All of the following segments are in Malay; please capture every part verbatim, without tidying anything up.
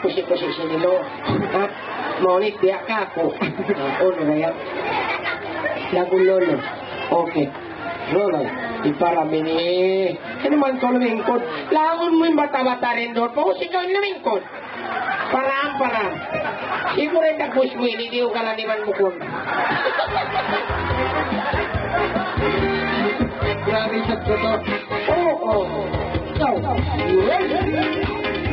kusik-kusik sini lo. Ha? Mau ni tiak aku. Oh, ya. Lagu lolo. Oke. Lolo. Ipara mini. Ini man kau lumingkod. Lagun mo yung bata-bata rin doon. Pagusik kau yung lumingkod. Param, param. Siguro yung tapos mo yun. Hindi ko kalaniman mo kung. Grabe siya ko to. Oo, oo. So, you ready?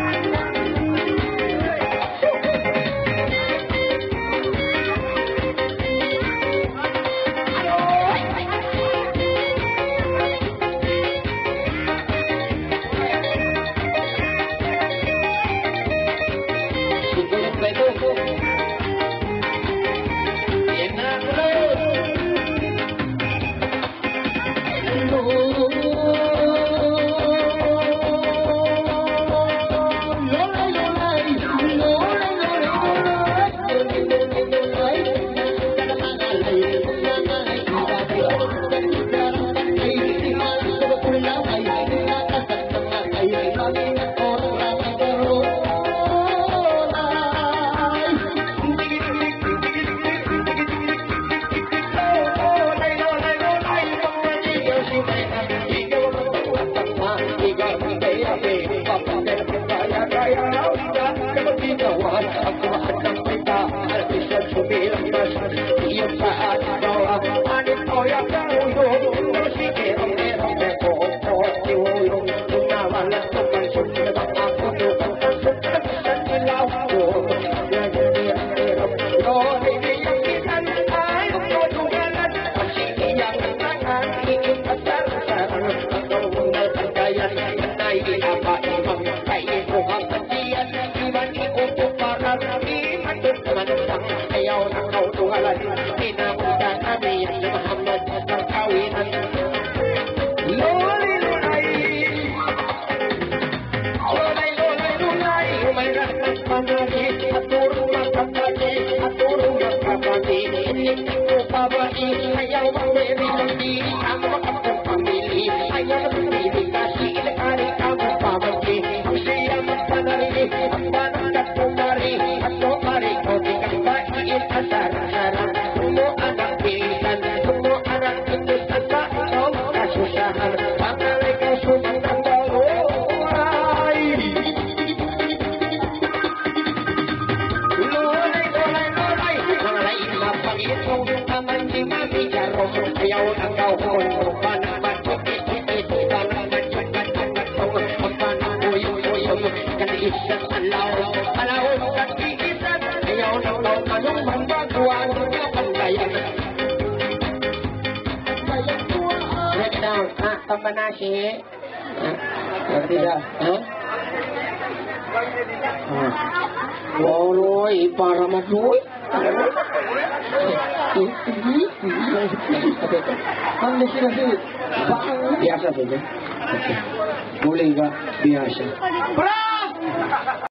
Nasi, ngerti dah? Oh, ipar amat duit. Kan nasi nasi, biasa saja. Boleh juga biasa.